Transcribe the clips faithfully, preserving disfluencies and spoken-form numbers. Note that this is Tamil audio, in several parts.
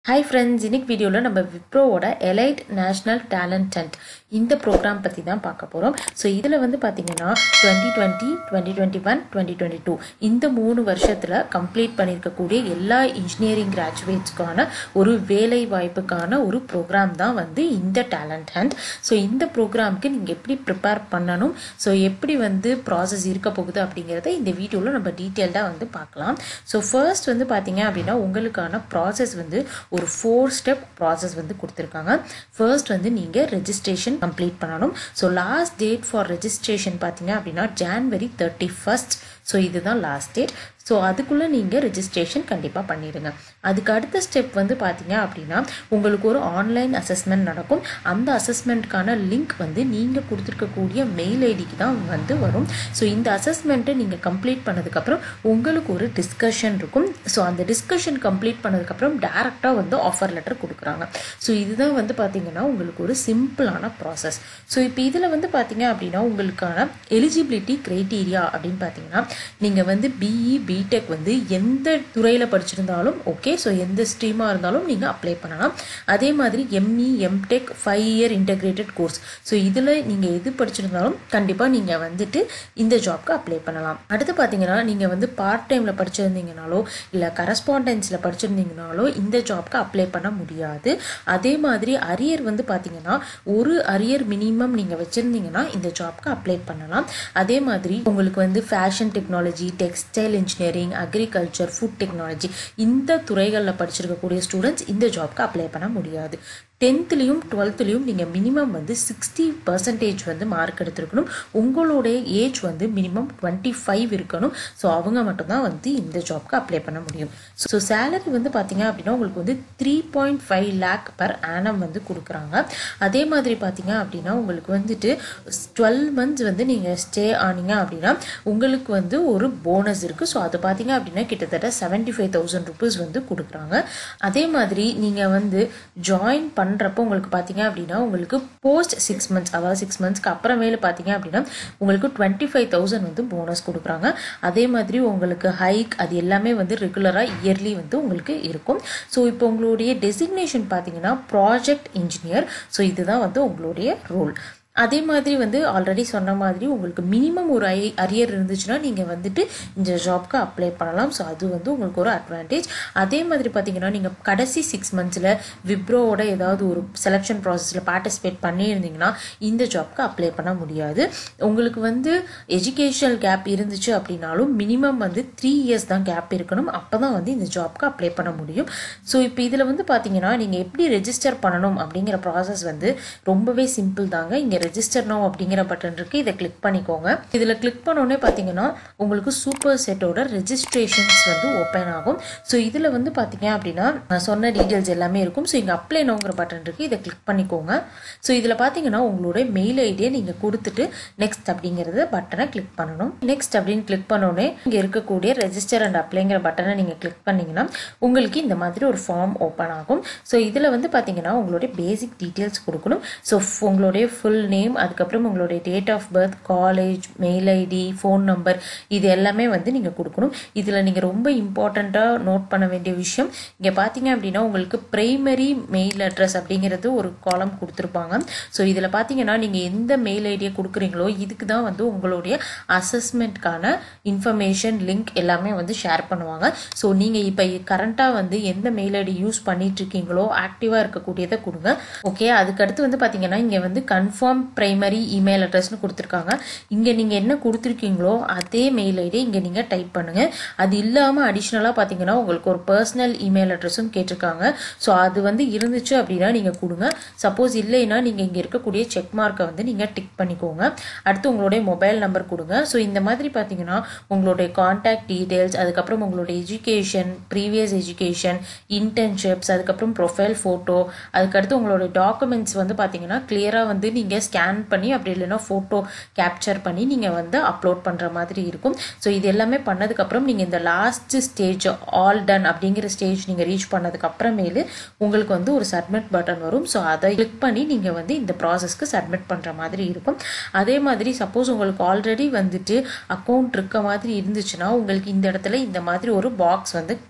Hi friends, இன்னைக்கு வீடியோல நம்ம விப்ரோவோட எலைட் நேஷனல் டேலண்ட் ஹண்ட் இந்த ப்ரோக்ராம் பத்தி தான் பார்க்க போறோம். ஸோ இதுல வந்து பாத்தீங்கன்னா twenty twenty, twenty twenty-one, twenty twenty-two இந்த மூணு வருஷத்துல கம்ப்ளீட் பண்ணிருக்கக்கூடிய எல்லா இன்ஜினியரிங் கிராஜுவேட்ஸ்க்கான ஒரு வேலை வாய்ப்புக்கான ஒரு ப்ரோக்ராம் தான் வந்து இந்த டேலண்ட் ஹண்ட். ஸோ இந்த ப்ரோக்ராம்க்கு நீங்க எப்படி ப்ரிப்பேர் பண்ணணும், ஸோ எப்படி வந்து ப்ராசஸ் இருக்க போகுது அப்படிங்கறத இந்த வீடியோல நம்ம டீட்டெயில்டா வந்து பார்க்கலாம். ஸோ ஃபர்ஸ்ட் வந்து பாத்தீங்க அப்படின்னா உங்களுக்கான ப்ராசஸ் வந்து ஒரு ஃபோர் ஸ்டெப் ப்ராசஸ் வந்து கொடுத்துருக்காங்க. ஃபர்ஸ்ட் வந்து நீங்கள் ரெஜிஸ்ட்ரேஷன் கம்ப்ளீட் பண்ணணும். So last date for registration பார்த்தீங்க அப்படின்னா ஜான்வரி தேர்ட்டி ஃபர்ஸ்ட். ஸோ இதுதான் லாஸ்ட் டேட். ஸோ அதுக்குள்ளே நீங்கள் ரெஜிஸ்ட்ரேஷன் கண்டிப்பாக பண்ணிடுங்க. அதுக்கு அடுத்த ஸ்டெப் வந்து பார்த்தீங்க அப்படின்னா உங்களுக்கு ஒரு ஆன்லைன் அசஸ்மெண்ட் நடக்கும். அந்த அசஸ்மெண்ட்கான லிங்க் வந்து நீங்கள் கொடுத்துருக்கக்கூடிய மெயில் ஐடிக்கு தான் வந்து வரும். ஸோ இந்த அசஸ்மெண்ட்டை நீங்கள் கம்ப்ளீட் பண்ணதுக்கப்புறம் உங்களுக்கு ஒரு டிஸ்கஷன் இருக்கும். ஸோ அந்த டிஸ்கஷன் கம்ப்ளீட் பண்ணதுக்கப்புறம் டேரெக்டாக வந்து ஆஃபர் லெட்டர் கொடுக்குறாங்க. ஸோ இதுதான் வந்து பார்த்தீங்கன்னா உங்களுக்கு ஒரு சிம்பிளான ப்ராசஸ். ஸோ இப்போ இதில் வந்து பார்த்தீங்க அப்படின்னா உங்களுக்கான எலிஜிபிலிட்டி க்ரைட்டீரியா அப்படின்னு பார்த்தீங்கன்னா நீங்கள் வந்து பிஇ பிடெக் வந்து எந்த துறையில் படிச்சிருந்தாலும் ஓகே, ஸோ எந்த ஸ்ட்ரீமாக இருந்தாலும் நீங்கள் அப்ளை பண்ணலாம். அதே மாதிரி ME MTech five year integrated course, so இதில் நீங்கள் எது படிச்சிருந்தாலும் கண்டிப்பாக நீங்கள் வந்துட்டு இந்த ஜாப்க்கு அப்ளை பண்ணலாம். அடுத்து பார்த்தீங்கன்னா நீங்கள் வந்து பார்ட் டைமில் படிச்சிருந்தீங்கனாலோ இல்லை கரஸ்பாண்டன்ஸில் படிச்சிருந்தீங்கனாலோ இந்த ஜாப்க்கு அப்ளை பண்ண முடியாது. அதே மாதிரி அரியர் வந்து பார்த்தீங்கன்னா ஒரு அரியர் மினிமம் நீங்கள் வச்சுருந்தீங்கன்னா இந்த ஜாப்க்கு அப்ளை பண்ணலாம். அதே மாதிரி உங்களுக்கு வந்து fashion technology, textile engineering, agriculture, food technology இந்த துறைகளில் படிச்சிருக்கக்கூடிய ஸ்டூடெண்ட்ஸ் இந்த ஜாப்க்கு அப்ளை பண்ண முடியாது. டென்த்லேயும் டுவெல்த்லேயும் நீங்கள் மினிமம் வந்து சிக்ஸ்டி பர்சன்டேஜ் வந்து மார்க் எடுத்துருக்கணும். உங்களுடைய ஏஜ் வந்து மினிமம் டுவெண்ட்டி ஃபைவ் இருக்கணும். ஸோ அவங்க மட்டும்தான் வந்து இந்த ஜாப்க்கு அப்ளை பண்ண முடியும். ஸோ சேலரி வந்து பார்த்தீங்க அப்படின்னா உங்களுக்கு வந்து three point five lakh per annum வந்து கொடுக்குறாங்க. அதே மாதிரி பார்த்தீங்க அப்படின்னா உங்களுக்கு வந்துட்டு டுவெல் மந்த்ஸ் வந்து நீங்கள் ஸ்டே ஆனீங்க அப்படின்னா உங்களுக்கு வந்து ஒரு போனஸ் இருக்குது. ஸோ அது பார்த்தீங்க அப்படின்னா கிட்டத்தட்ட செவன்டி ஃபைவ் தௌசண்ட் ருபீஸ் வந்து கொடுக்குறாங்க. அதே மாதிரி நீங்கள் வந்து ஜாயின் பண்றப்போ உங்களுக்கு பாத்தீங்க அப்படின்னா உங்களுக்கு போஸ்ட் சிக்ஸ் மந்த்ஸ் அதாவது சிக்ஸ் மந்த்ஸ்க்கு அப்புறமேல பாத்தீங்க அப்படின்னா உங்களுக்கு டுவெண்ட்டி ஃபைவ் தௌசண்ட் வந்து போனஸ் கொடுக்குறாங்க. அதே மாதிரி உங்களுக்கு ஹைக் அது எல்லாமே வந்து ரெகுலரா இயர்லி வந்து உங்களுக்கு இருக்கும். ஸோ இப்போ உங்களுடைய டெசிக்னேஷன் பாத்தீங்கன்னா ப்ராஜெக்ட் இன்ஜினியர். ஸோ இதுதான் வந்து உங்களுடைய ரோல். அதே மாதிரி வந்து ஆல்ரெடி சொன்ன மாதிரி உங்களுக்கு மினிமம் ஒரு ஐ அரியர் இருந்துச்சுன்னா நீங்கள் வந்துட்டு இந்த ஜாப்க்கு அப்ளை பண்ணலாம். ஸோ அது வந்து உங்களுக்கு ஒரு அட்வான்டேஜ். அதே மாதிரி பார்த்தீங்கன்னா நீங்கள் கடைசி சிக்ஸ் மந்த்ஸில் விப்ரோவோட ஏதாவது ஒரு செலெக்ஷன் ப்ராசஸில் பார்ட்டிசிபேட் பண்ணியிருந்தீங்கன்னா இந்த ஜாப்க்கு அப்ளை பண்ண முடியாது. உங்களுக்கு வந்து எஜுகேஷனல் கேப் இருந்துச்சு அப்படின்னாலும் மினிமம் வந்து த்ரீ இயர்ஸ் தான் கேப் இருக்கணும். அப்போ தான் வந்து இந்த ஜாப்க்கு அப்ளை பண்ண முடியும். ஸோ இப்போ இதில் வந்து பார்த்தீங்கன்னா நீங்கள் எப்படி ரெஜிஸ்டர் பண்ணணும் அப்படிங்கிற ப்ராசஸ் வந்து ரொம்பவே சிம்பிள் தாங்க. இங்கே ரெஜிஸ்டர் நவ் அப்படிங்கிற பட்டன் இருக்கு, இதை கிளிக் பண்ணிக்கோங்க. இதுல கிளிக் பண்ணோடனே பாத்தீங்கன்னா உங்களுக்கு சூப்பர் செட்டோட ரெஜிஸ்ட்ரேஷன்ஸ் வந்து ஓபன் ஆகும். ஸோ இதுல வந்து பாத்தீங்க அப்படின்னா நான் சொன்ன டீடைல்ஸ் எல்லாமே இருக்கும். ஸோ இங்க அப்ளை நோங்கிற பட்டன் இருக்கு, இதை கிளிக் பண்ணிக்கோங்க. ஸோ இதுல பாத்தீங்கன்னா உங்களோட மெயில் ஐடியை நீங்க கொடுத்துட்டு நெக்ஸ்ட் அப்படிங்கறத பட்டனை கிளிக் பண்ணணும். நெக்ஸ்ட் அப்படின்னு கிளிக் பண்ணோடனே இங்க இருக்கக்கூடிய ரெஜிஸ்டர் அண்ட் அப்ளைங்கிற பட்டனை நீங்க கிளிக் பண்ணீங்கன்னா உங்களுக்கு இந்த மாதிரி ஒரு ஃபார்ம் ஓபன் ஆகும். ஸோ இதுல வந்து பாத்தீங்கன்னா உங்களுடைய பேசிக் டீடைல்ஸ் கொடுக்கணும். ஸோ உங்களுடைய ஃபுல் நேம், அதுக்கப்புறம் உங்களுடைய date of birth, college, mail ID, phone number இது எல்லாமே வந்து நீங்க கொடுக்கணும். இதுல நீங்க ரொம்ப இம்பார்ட்டண்டா நோட் பண்ண வேண்டிய விஷயம் இங்க பாத்தீங்க அப்படின்னா உங்களுக்கு பிரைமரி மெயில் அட்ரஸ் அப்படிங்கிறது ஒரு காலம் கொடுத்துருப்பாங்க. ஸோ இதுல பாத்தீங்கன்னா நீங்க எந்த மெயில் ஐடியை கொடுக்குறீங்களோ இதுக்கு தான் வந்து உங்களுடைய அசஸ்மெண்ட்கான இன்ஃபர்மேஷன் லிங்க் எல்லாமே வந்து ஷேர் பண்ணுவாங்க. ஸோ நீங்க இப்ப கரண்டா வந்து எந்த மெயில் ஐடி யூஸ் பண்ணிட்டு இருக்கீங்களோ ஆக்டிவா இருக்கக்கூடியதை கொடுங்க. ஓகே, அதுக்கடுத்து வந்து பாத்தீங்கன்னா இங்க வந்து கன்ஃபார்ம் பிரைமரி இமெயில் அட்ரஸ்னு கொடுத்துருக்காங்க. இங்க நீங்க என்ன கொடுத்துருக்கீங்களோ அதே மெயில் ஐடி இங்க நீங்க டைப் பண்ணுங்க. அது இல்லாம அடிஷனலா பாத்தீங்கன்னா உங்களுக்கு ஒரு பர்சனல் இமெயில் அட்ரஸும் கேட்டிருக்காங்க. ஸோ அது வந்து இருந்துச்சு அப்படின்னா நீங்க கொடுங்க. சப்போஸ் இல்லைன்னா நீங்க இங்க இருக்கக்கூடிய செக் மார்க்கை வந்து நீங்க டிக் பண்ணிக்கோங்க. அடுத்து உங்களுடைய மொபைல் நம்பர் கொடுங்க. ஸோ இந்த மாதிரி பாத்தீங்கன்னா உங்களுடைய கான்டாக்ட் டீடைல்ஸ், அதுக்கப்புறம் உங்களுடைய எஜுகேஷன், ப்ரீவியஸ் எஜுகேஷன், இன்டர்ன்ஷிப்ஸ், அதுக்கப்புறம் ப்ரொஃபைல் போட்டோ, அதுக்கடுத்து உங்களுடைய டாக்குமெண்ட்ஸ் வந்து பாத்தீங்கன்னா கிளியரா வந்து நீங்க ஸ்கேன் பண்ணி அப்படி இல்லைன்னா ஃபோட்டோ கேப்சர் பண்ணி நீங்கள் வந்து அப்லோட் பண்ணுற மாதிரி இருக்கும். ஸோ இது எல்லாமே பண்ணதுக்கப்புறம் நீங்கள் இந்த லாஸ்ட் ஸ்டேஜ் ஆல் டன் அப்படிங்கிற ஸ்டேஜ் நீங்கள் ரீச் பண்ணதுக்கு அப்புறமேலு உங்களுக்கு வந்து ஒரு சப்மிட் பட்டன் வரும். ஸோ அதை கிளிக் பண்ணி நீங்கள் வந்து இந்த ப்ராசஸ்க்கு சப்மிட் பண்ணுற மாதிரி இருக்கும். அதே மாதிரி சப்போஸ் உங்களுக்கு ஆல்ரெடி வந்துட்டு அக்கௌண்ட் இருக்க மாதிரி இருந்துச்சுன்னா உங்களுக்கு இந்த இடத்துல இந்த மாதிரி ஒரு பாக்ஸ் வந்து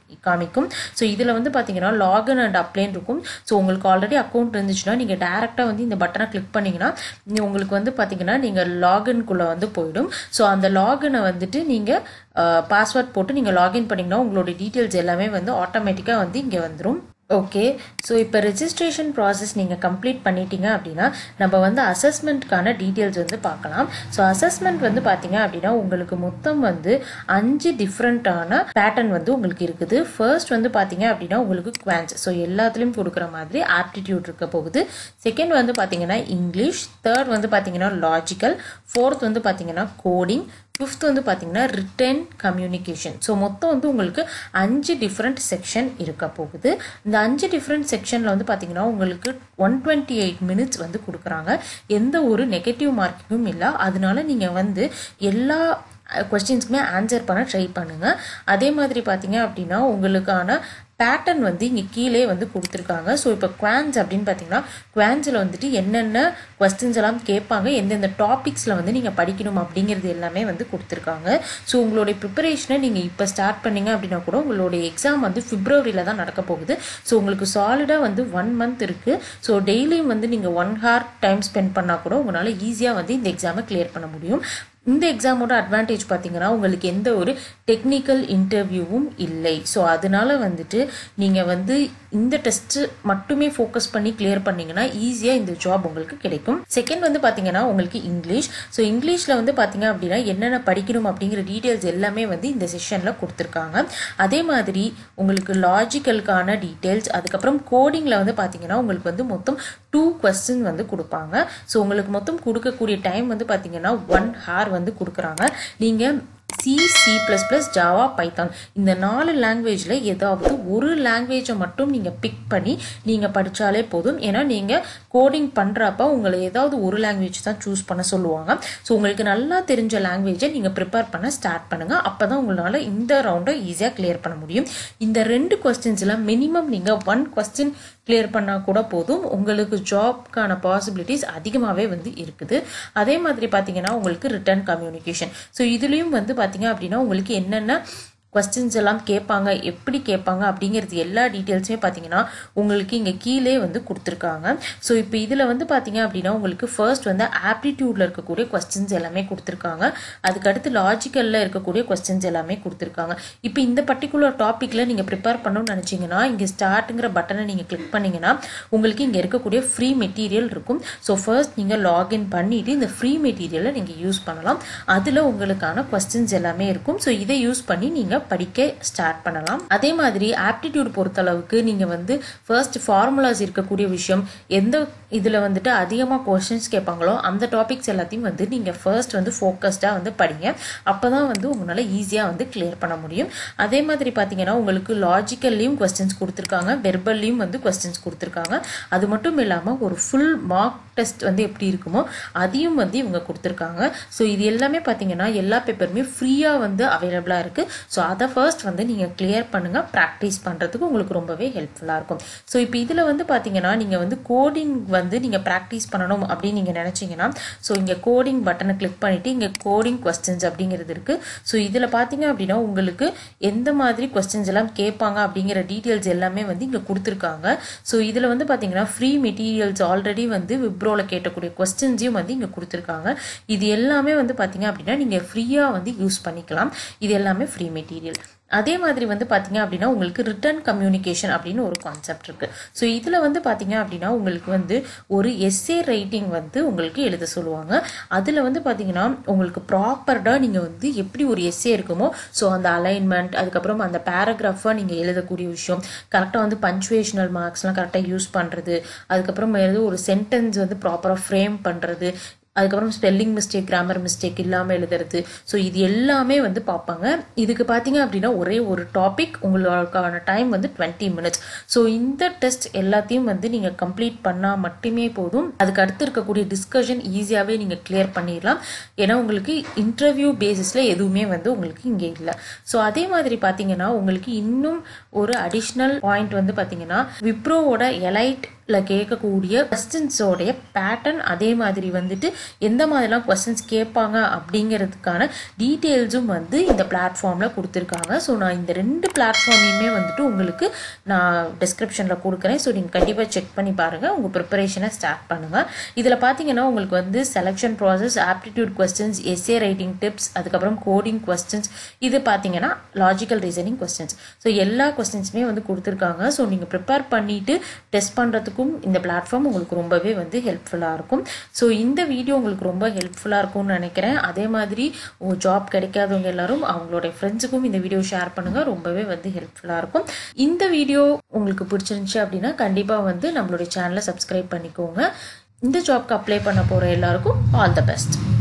காமிக்கும். ஸோ இதில் வந்து பார்த்தீங்கன்னா லாகின் அண்ட் அப்ளைன்னு இருக்கும். ஸோ உங்களுக்கு ஆல்ரெடி அக்கௌண்ட் இருந்துச்சுன்னா நீங்கள் டேரெக்டாக வந்து இந்த பட்டனை கிளிக் பண்ணிங்கன்னா உங்களுக்கு வந்து பார்த்தீங்கன்னா நீங்கள் லாகின்குள்ளே வந்து போயிடும். ஸோ அந்த லாகினை வந்துட்டு நீங்கள் பாஸ்வேர்ட் போட்டு நீங்கள் லாகின் பண்ணிங்கன்னா உங்களோட டீட்டெயில்ஸ் எல்லாமே வந்து ஆட்டோமேட்டிக்காக வந்து இங்கே வந்துடும். ஓகே, ஸோ இப்போ ரெஜிஸ்ட்ரேஷன் ப்ராசஸ் நீங்கள் கம்ப்ளீட் பண்ணிட்டீங்க அப்படின்னா நம்ம வந்து அசஸ்மெண்ட்கான டீட்டெயில்ஸ் வந்து பார்க்கலாம். ஸோ அசஸ்மெண்ட் வந்து பார்த்தீங்க அப்படின்னா உங்களுக்கு மொத்தம் வந்து அஞ்சு டிஃப்ரெண்ட்டான பேட்டர்ன் வந்து உங்களுக்கு இருக்குது. ஃபர்ஸ்ட் வந்து பார்த்தீங்க அப்படின்னா உங்களுக்கு குவான்ஸ், ஸோ எல்லாத்துலேயும் கொடுக்குற மாதிரி ஆப்டிடியூட் இருக்க போகுது. செகண்ட் வந்து பார்த்தீங்கன்னா இங்கிலீஷ், தேர்ட் வந்து பார்த்தீங்கன்னா லாஜிக்கல், ஃபோர்த் வந்து பார்த்தீங்கன்னா கோடிங், ஃபிஃப்த் வந்து பார்த்தீங்கன்னா ரிட்டன் கம்யூனிகேஷன். ஸோ மொத்தம் வந்து உங்களுக்கு அஞ்சு டிஃப்ரெண்ட் செக்ஷன் இருக்க போகுது. இந்த அஞ்சு டிஃப்ரெண்ட் செக்ஷனில் வந்து பார்த்தீங்கன்னா உங்களுக்கு ஒன் டுவெண்ட்டி எயிட் மினிட்ஸ் வந்து கொடுக்குறாங்க. எந்த ஒரு நெகட்டிவ் மார்க்கிங்கும் இல்லை. அதனால நீங்கள் வந்து எல்லா கொஸ்டின்ஸ்க்குமே ஆன்சர் பண்ண ட்ரை பண்ணுங்கள். அதே மாதிரி பார்த்தீங்க அப்படின்னா உங்களுக்கான பேட்டர்ன் வந்து இங்கே கீழே வந்து கொடுத்துருக்காங்க. ஸோ இப்போ குவான்ஸ் அப்படின்னு பார்த்தீங்கன்னா குவான்ஸில் வந்துட்டு என்னென்ன கொஸ்டின்ஸ் எல்லாம் கேட்பாங்க, எந்தெந்த டாபிக்ஸில் வந்து நீங்கள் படிக்கணும் அப்படிங்கிறது எல்லாமே வந்து கொடுத்துருக்காங்க. ஸோ உங்களுடைய ப்ரிப்பரேஷனை நீங்கள் இப்போ ஸ்டார்ட் பண்ணிங்க அப்படின்னா கூட உங்களுடைய எக்ஸாம் வந்து பிப்ரவரியில் தான் நடக்க போகுது. ஸோ உங்களுக்கு சாலிடாக வந்து ஒன் மந்த் இருக்குது. ஸோ டெய்லியும் வந்து நீங்கள் ஒன் ஹவர் டைம் ஸ்பெண்ட் பண்ணால் கூட உங்களால் ஈஸியாக வந்து இந்த எக்ஸாமை கிளியர் பண்ண முடியும். இந்த எக்ஸாமோட அட்வான்டேஜ் பார்த்தீங்கன்னா உங்களுக்கு எந்த ஒரு டெக்னிக்கல் இன்டர்வியூவும் இல்லை. ஸோ அதனால வந்துட்டு நீங்கள் வந்து இந்த டெஸ்ட் மட்டுமே ஃபோக்கஸ் பண்ணி கிளியர் பண்ணிங்கன்னா ஈஸியாக இந்த ஜாப் உங்களுக்கு கிடைக்கும். செகண்ட் வந்து பார்த்தீங்கன்னா உங்களுக்கு இங்கிலீஷ். ஸோ இங்கிலீஷில் வந்து பார்த்தீங்க அப்படின்னா என்னென்ன படிக்கணும் அப்படிங்கிற டீட்டெயில்ஸ் எல்லாமே வந்து இந்த செஷனில் கொடுத்துருக்காங்க. அதே மாதிரி உங்களுக்கு லாஜிக்கலுக்கான டீட்டெயில்ஸ், அதுக்கப்புறம் கோடிங்கில் வந்து பார்த்தீங்கன்னா உங்களுக்கு வந்து மொத்தம் டூ கொஸ்டின் வந்து கொடுப்பாங்க. ஸோ உங்களுக்கு மொத்தம் கொடுக்கக்கூடிய டைம் வந்து பார்த்தீங்கன்னா ஒன் ஹவர் வந்து கொடுக்குறாங்க. நீங்கள் C, C plus plus, Java, Python இந்த நாலு லாங்குவேஜில் ஏதாவது ஒரு லாங்குவேஜை மட்டும் நீங்கள் பிக் பண்ணி நீங்கள் படித்தாலே போதும். ஏன்னா நீங்கள் கோடிங் பண்ணுறப்ப உங்களை ஏதாவது ஒரு லாங்குவேஜ் தான் சூஸ் பண்ண சொல்லுவாங்க. ஸோ உங்களுக்கு நல்லா தெரிஞ்ச லாங்குவேஜை நீங்கள் ப்ரிப்பேர் பண்ண ஸ்டார்ட் பண்ணுங்கள். அப்போ தான் உங்களால் இந்த ரவுண்டை ஈஸியாக கிளியர் பண்ண முடியும். இந்த ரெண்டு கொஸ்டின்ஸில் மினிமம் நீங்கள் ஒன் கொஸ்டின் கிளியர் பண்ணால் கூட போதும். உங்களுக்கு ஜாப்க்கான பாசிபிலிட்டிஸ் அதிகமாகவே வந்து இருக்குது. அதே மாதிரி பார்த்தீங்கன்னா உங்களுக்கு ரிட்டன் கம்யூனிகேஷன். ஸோ இதுலேயும் வந்து பார்த்தீங்க அப்படின்னா உங்களுக்கு என்னென்ன கொஸ்டின்ஸ் எல்லாம் கேட்பாங்க, எப்படி கேட்பாங்க அப்படிங்கிறது எல்லா டீட்டெயில்ஸுமே பார்த்தீங்கன்னா உங்களுக்கு இங்கே கீழே வந்து கொடுத்துருக்காங்க. ஸோ இப்போ இதில் வந்து பார்த்தீங்க அப்படின்னா உங்களுக்கு ஃபர்ஸ்ட் வந்து ஆப்டிடியூடில் இருக்கக்கூடிய கொஸ்டின்ஸ் எல்லாமே கொடுத்துருக்காங்க. அதுக்கடுத்து லாஜிக்கலில் இருக்கக்கூடிய கொஸ்டின்ஸ் எல்லாமே கொடுத்துருக்காங்க. இப்போ இந்த பர்டிகுலர் டாப்பிக்கில் நீங்கள் ப்ரிப்பேர் பண்ணணும்னு நினச்சிங்கன்னா இங்கே ஸ்டார்ட்டுங்கிற பட்டனை நீங்கள் கிளிக் பண்ணிங்கன்னா உங்களுக்கு இங்கே இருக்கக்கூடிய ஃப்ரீ மெட்டீரியல் இருக்கும். ஸோ ஃபர்ஸ்ட் நீங்கள் லாகின் பண்ணிவிட்டு இந்த ஃப்ரீ மெட்டீரியலை நீங்கள் யூஸ் பண்ணலாம். அதில் உங்களுக்கான கொஸ்டின்ஸ் எல்லாமே இருக்கும். ஸோ இதை யூஸ் பண்ணி நீங்கள் படிக்க ஸ்டார்ட் பண்ணலாம். அதே மாதிரி ஆப்டிடியூட் பொறுத்தளவுக்கு நீங்கள் வந்து ஃபர்ஸ்ட் ஃபார்முலாஸ் இருக்கக்கூடிய விஷயம், எந்த இதில் வந்துட்டு அதிகமாக கொஸ்டின்ஸ் கேட்பாங்களோ அந்த டாபிக்ஸ் எல்லாத்தையும் வந்து நீங்கள் ஃபர்ஸ்ட் வந்து ஃபோக்கஸ்டாக வந்து படிங்க. அப்போ தான் வந்து உங்களால் ஈஸியாக வந்து கிளியர் பண்ண முடியும். அதே மாதிரி பார்த்தீங்கன்னா உங்களுக்கு லாஜிக்கல்லையும் கொஸ்டின்ஸ் கொடுத்துருக்காங்க, வெர்பல்லையும் வந்து கொஸ்டின்ஸ் கொடுத்துருக்காங்க. அது மட்டும் இல்லாமல் ஒரு ஃபுல் மார்க் டெஸ்ட் வந்து எப்படி இருக்குமோ அதையும் வந்து இவங்க கொடுத்துருக்காங்க. ஸோ இது எல்லாமே பார்த்தீங்கன்னா எல்லா பேப்பருமே ஃப்ரீயாக வந்து அவைலபிளாக இருக்குது. ஸோ அதை ஃபர்ஸ்ட் வந்து நீங்கள் கிளியர் பண்ணுங்கள். ப்ராக்டிஸ் பண்ணுறதுக்கு உங்களுக்கு ரொம்பவே ஹெல்ப்ஃபுல்லாக இருக்கும். ஸோ இப்போ இதில் வந்து பார்த்தீங்கன்னா நீங்கள் வந்து கோடிங் வந்து நீங்கள் ப்ராக்டிஸ் பண்ணணும் அப்படின்னு நீங்கள் நினச்சிங்கன்னா ஸோ இங்கே கோடிங் பட்டனை கிளிக் பண்ணிவிட்டு இங்கே கோடிங் கொஸ்டின்ஸ் அப்படிங்கிறது இருக்குது. ஸோ இதில் பார்த்தீங்க அப்படின்னா உங்களுக்கு எந்த மாதிரி கொஸ்டின்ஸ் எல்லாம் கேட்பாங்க அப்படிங்கிற டீட்டெயில்ஸ் எல்லாமே வந்து இங்கே கொடுத்துருக்காங்க. ஸோ இதில் வந்து பார்த்தீங்கன்னா ஃப்ரீ மெட்டீரியல்ஸ் ஆல்ரெடி வந்து விப்ரோவில் கேட்டக்கூடிய கொஸ்டின்ஸையும் வந்து இங்கே கொடுத்துருக்காங்க. இது எல்லாமே வந்து பார்த்தீங்க அப்படின்னா நீங்கள் ஃப்ரீயாக வந்து யூஸ் பண்ணிக்கலாம். இது எல்லாமே ஃப்ரீ மெட்டீரியல். அதே மாதிரி வந்து பார்த்தீங்க அப்படின்னா உங்களுக்கு ரிட்டன் கம்யூனிகேஷன் அப்படின்னு ஒரு கான்செப்ட் இருக்குது. ஸோ இதில் வந்து பார்த்தீங்க அப்படின்னா உங்களுக்கு வந்து ஒரு எஸ்ஏ ரைட்டிங் வந்து உங்களுக்கு எழுத சொல்லுவாங்க. அதில் வந்து பார்த்தீங்கன்னா உங்களுக்கு ப்ராப்பர்டாக நீங்கள் வந்து எப்படி ஒரு எஸ்ஏ இருக்குமோ ஸோ அந்த அலைன்மெண்ட், அதுக்கப்புறம் அந்த பேராகிராஃபாக நீங்கள் எழுதக்கூடிய விஷயம், கரெக்டாக வந்து பஞ்சுவேஷனல் மார்க்ஸ்லாம் கரெக்டாக யூஸ் பண்ணுறது, அதுக்கப்புறம் எழுது ஒரு சென்டென்ஸ் வந்து ப்ராப்பராக ஃப்ரேம் பண்ணுறது, அதுக்கப்புறம் ஸ்பெல்லிங் மிஸ்டேக், கிராமர் மிஸ்டேக் இல்லாமல் எழுதுறது. ஸோ இது எல்லாமே வந்து பார்ப்பாங்க. இதுக்கு பார்த்தீங்க அப்படின்னா ஒரே ஒரு டாபிக், உங்களுக்கான டைம் வந்து டுவெண்ட்டி மினிட்ஸ். ஸோ இந்த டெஸ்ட் எல்லாத்தையும் வந்து நீங்கள் கம்ப்ளீட் பண்ணால் மட்டுமே போதும். அதுக்கு அடுத்து இருக்கக்கூடிய டிஸ்கஷன் ஈஸியாகவே நீங்கள் கிளியர் பண்ணிடலாம். ஏன்னா உங்களுக்கு இன்டர்வியூ பேசிஸில் எதுவுமே வந்து உங்களுக்கு இங்கே இல்லை. ஸோ அதே மாதிரி பார்த்தீங்கன்னா உங்களுக்கு இன்னும் ஒரு அடிஷ்னல் பாயிண்ட் வந்து பார்த்தீங்கன்னா விப்ரோவோட எலைட் கேட்கக்கூடிய கொஸ்டின்ஸோடைய பேட்டர்ன், அதே மாதிரி வந்துட்டு எந்த மாதிரிலாம் கொஸ்டின்ஸ் கேட்பாங்க அப்படிங்கிறதுக்கான டீட்டெயில்ஸும் வந்து இந்த பிளாட்ஃபார்மில் கொடுத்துருக்காங்க. ஸோ நான் இந்த ரெண்டு பிளாட்ஃபார்மையுமே வந்துட்டு உங்களுக்கு நான் டிஸ்கிரிப்ஷனில் கொடுக்குறேன். ஸோ நீங்கள் கண்டிப்பாக செக் பண்ணி பாருங்கள், உங்கள் ப்ரிப்பரேஷனை ஸ்டார்ட் பண்ணுங்கள். இதில் பார்த்தீங்கன்னா உங்களுக்கு வந்து selection process, aptitude questions, essay writing tips, அதுக்கப்புறம் கோடிங் கொஸ்டின்ஸ், இது பார்த்தீங்கன்னா லாஜிக்கல் ரீசனிங் கொஸ்டின்ஸ். ஸோ எல்லா கொஸ்டின்ஸுமே வந்து கொடுத்துருக்காங்க. ஸோ நீங்கள் ப்ரிப்பேர் பண்ணிவிட்டு டெஸ்ட் பண்ணுறதுக்கும் இந்த பிளாட்ஃபார்ம் உங்களுக்கு ரொம்பவே வந்து ஹெல்ப்ஃபுல்லாக இருக்கும். ஸோ இந்த வீடியோ உங்களுக்கு ரொம்ப ஹெல்ப்ஃபுல்லாக இருக்கும்னு நினைக்கிறேன். அதே மாதிரி ஜாப் கிடைக்காதவங்க எல்லாரும் அவங்களோட ஃப்ரெண்ட்ஸுக்கும் இந்த வீடியோ ஷேர் பண்ணுங்கள், ரொம்பவே வந்து ஹெல்ப்ஃபுல்லாக இருக்கும். இந்த வீடியோ உங்களுக்கு பிடிச்சிருந்துச்சு அப்படின்னா கண்டிப்பாக வந்து நம்மளுடைய சேனலை சப்ஸ்கிரைப் பண்ணிக்கோங்க. இந்த ஜாப்க்கு அப்ளை பண்ண போகிற எல்லாருக்கும் ஆல் த பெஸ்ட்.